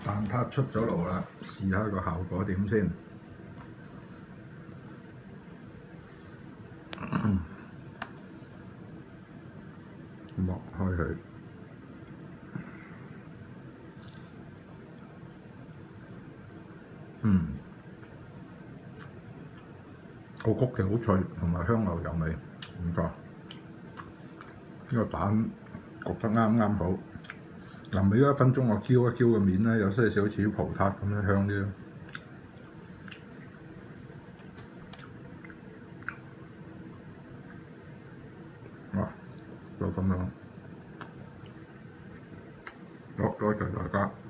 蛋撻出咗爐啦，試下個效果點先。剝開佢，個曲奇好脆，同埋香牛油味，唔錯。呢個蛋焗得啱啱好。臨尾嗰1分鐘，我攪一攪個面咧，有些少似葡撻咁樣香啲。哇！就咁樣，好，多謝大家。